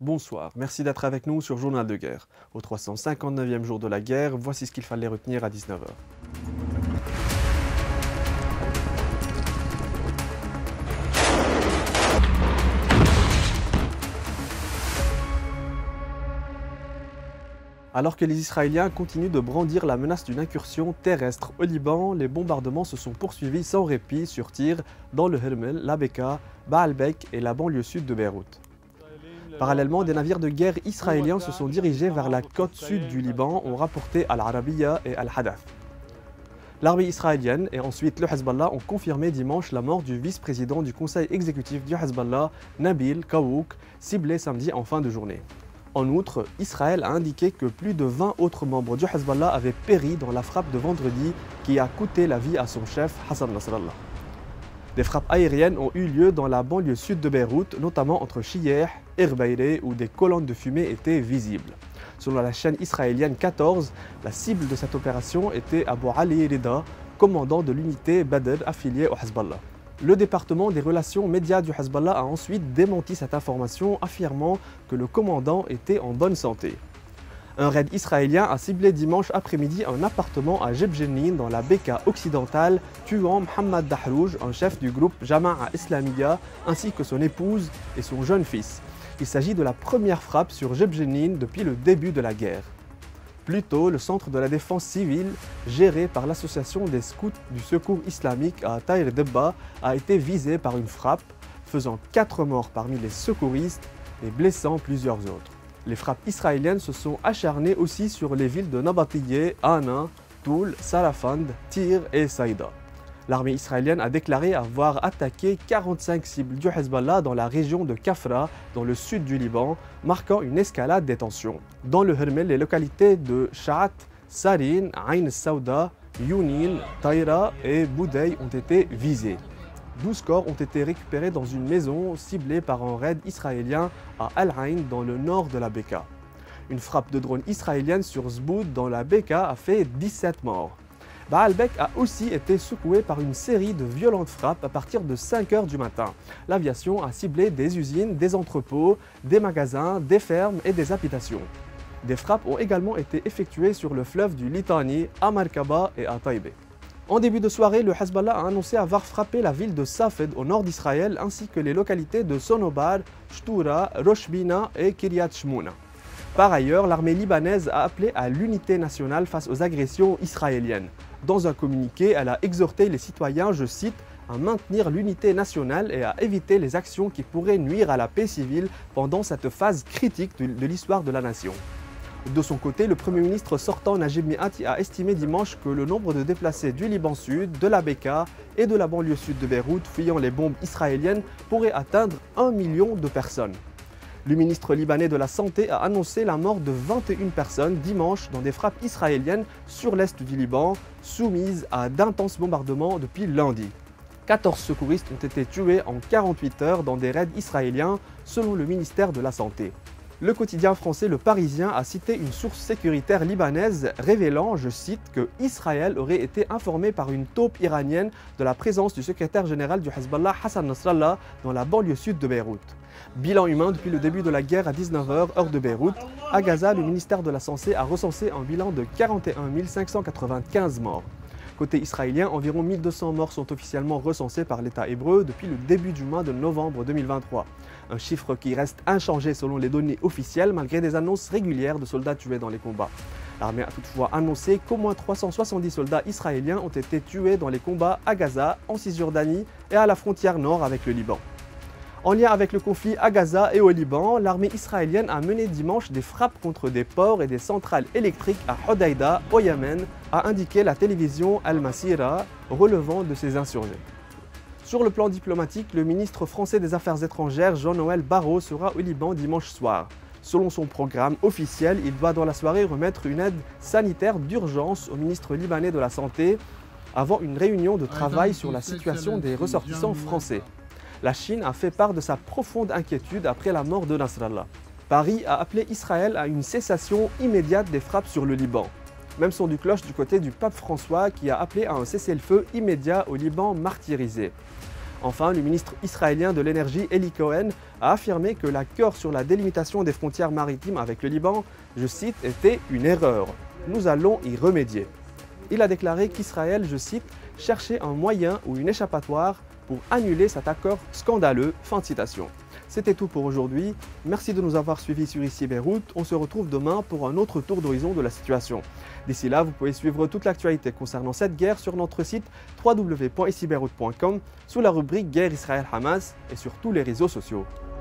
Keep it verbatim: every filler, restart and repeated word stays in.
Bonsoir, merci d'être avec nous sur Journal de guerre. Au trois cent cinquante-neuvième jour de la guerre, voici ce qu'il fallait retenir à dix-neuf heures. Alors que les Israéliens continuent de brandir la menace d'une incursion terrestre au Liban, les bombardements se sont poursuivis sans répit sur Tyr, dans le Hermel, la Beka, Baalbek et la banlieue sud de Beyrouth. Parallèlement, des navires de guerre israéliens se sont dirigés vers la côte sud du Liban, ont rapporté Al-Arabiya et Al-Hadath. L'armée israélienne et ensuite le Hezbollah ont confirmé dimanche la mort du vice-président du conseil exécutif du Hezbollah, Nabil Kawouk, ciblé samedi en fin de journée. En outre, Israël a indiqué que plus de vingt autres membres du Hezbollah avaient péri dans la frappe de vendredi qui a coûté la vie à son chef Hassan Nasrallah. Des frappes aériennes ont eu lieu dans la banlieue sud de Beyrouth, notamment entre Chiyeh et Erbeiré, où des colonnes de fumée étaient visibles. Selon la chaîne israélienne quatorze, la cible de cette opération était Abu Ali Rida, commandant de l'unité Badr affiliée au Hezbollah. Le département des relations médias du Hezbollah a ensuite démenti cette information, affirmant que le commandant était en bonne santé. Un raid israélien a ciblé dimanche après-midi un appartement à Jebjenin dans la Beka occidentale, tuant Mohamed Dahrouj, un chef du groupe Jama'a Islamiyya, ainsi que son épouse et son jeune fils. Il s'agit de la première frappe sur Jebjenin depuis le début de la guerre. Plus tôt, le centre de la défense civile, géré par l'association des scouts du secours islamique à Taïr Debba, a été visé par une frappe, faisant quatre morts parmi les secouristes et blessant plusieurs autres. Les frappes israéliennes se sont acharnées aussi sur les villes de Nabatiyeh, Ana, Toul, Sarafand, Tyr et Saïda. L'armée israélienne a déclaré avoir attaqué quarante-cinq cibles du Hezbollah dans la région de Kafra, dans le sud du Liban, marquant une escalade des tensions. Dans le Hermel, les localités de Sha'at, Sarin, Ain Saouda, Younin, Taïra et Boudey ont été visées. douze corps ont été récupérés dans une maison ciblée par un raid israélien à Al-Ain dans le nord de la Beka. Une frappe de drone israélienne sur Zboud dans la Beka a fait dix-sept morts. Baalbek a aussi été secoué par une série de violentes frappes à partir de cinq heures du matin. L'aviation a ciblé des usines, des entrepôts, des magasins, des fermes et des habitations. Des frappes ont également été effectuées sur le fleuve du Litani, à Markaba et à Taïbé. En début de soirée, le Hezbollah a annoncé avoir frappé la ville de Safed au nord d'Israël ainsi que les localités de Sonobar, Shtoura, Roshbina et Kiryat Shmouna. Par ailleurs, l'armée libanaise a appelé à l'unité nationale face aux agressions israéliennes. Dans un communiqué, elle a exhorté les citoyens, je cite, à maintenir l'unité nationale et à éviter les actions qui pourraient nuire à la paix civile pendant cette phase critique de, de l'histoire de la nation. De son côté, le Premier ministre sortant Najib Mikati a estimé dimanche que le nombre de déplacés du Liban Sud, de la Beka et de la banlieue sud de Beyrouth fuyant les bombes israéliennes pourrait atteindre un million de personnes. Le ministre libanais de la Santé a annoncé la mort de vingt et une personnes dimanche dans des frappes israéliennes sur l'est du Liban, soumises à d'intenses bombardements depuis lundi. quatorze secouristes ont été tués en quarante-huit heures dans des raids israéliens, selon le ministère de la Santé. Le quotidien français Le Parisien a cité une source sécuritaire libanaise révélant, je cite, que Israël aurait été informé par une taupe iranienne de la présence du secrétaire général du Hezbollah Hassan Nasrallah dans la banlieue sud de Beyrouth. Bilan humain depuis le début de la guerre à dix-neuf heures, heure de Beyrouth. À Gaza, le ministère de la Santé a recensé un bilan de quarante et un mille cinq cent quatre-vingt-quinze morts. Côté israélien, environ mille deux cents morts sont officiellement recensés par l'État hébreu depuis le début du mois de novembre deux mille vingt-trois. Un chiffre qui reste inchangé selon les données officielles malgré des annonces régulières de soldats tués dans les combats. L'armée a toutefois annoncé qu'au moins trois cent soixante-dix soldats israéliens ont été tués dans les combats à Gaza, en Cisjordanie et à la frontière nord avec le Liban. En lien avec le conflit à Gaza et au Liban, l'armée israélienne a mené dimanche des frappes contre des ports et des centrales électriques à Hodeïda, au Yémen, a indiqué la télévision Al-Masira, relevant de ces insurgés. Sur le plan diplomatique, le ministre français des Affaires étrangères, Jean-Noël Barrot, sera au Liban dimanche soir. Selon son programme officiel, il doit dans la soirée remettre une aide sanitaire d'urgence au ministre libanais de la Santé avant une réunion de travail sur la situation des ressortissants français. La Chine a fait part de sa profonde inquiétude après la mort de Nasrallah. Paris a appelé Israël à une cessation immédiate des frappes sur le Liban. Même son du cloche du côté du pape François qui a appelé à un cessez-le-feu immédiat au Liban martyrisé. Enfin, le ministre israélien de l'énergie Eli Cohen a affirmé que l'accord sur la délimitation des frontières maritimes avec le Liban, je cite, était une erreur. Nous allons y remédier. Il a déclaré qu'Israël, je cite, cherchait un moyen ou une échappatoire pour annuler cet accord scandaleux. Fin de citation. C'était tout pour aujourd'hui. Merci de nous avoir suivis sur Ici Beyrouth. On se retrouve demain pour un autre tour d'horizon de la situation. D'ici là, vous pouvez suivre toute l'actualité concernant cette guerre sur notre site w w w point ici beyrouth point com sous la rubrique Guerre Israël-Hamas et sur tous les réseaux sociaux.